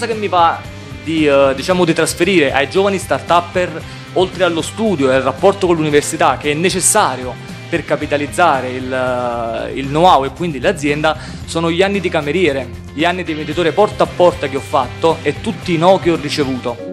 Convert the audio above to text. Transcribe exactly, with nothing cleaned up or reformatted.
che mi va di, uh, diciamo, di trasferire ai giovani start-upper, oltre allo studio e al rapporto con l'università che è necessario per capitalizzare il, il know-how e quindi l'azienda, sono gli anni di cameriere, gli anni di venditore porta a porta che ho fatto e tutti i no che ho ricevuto.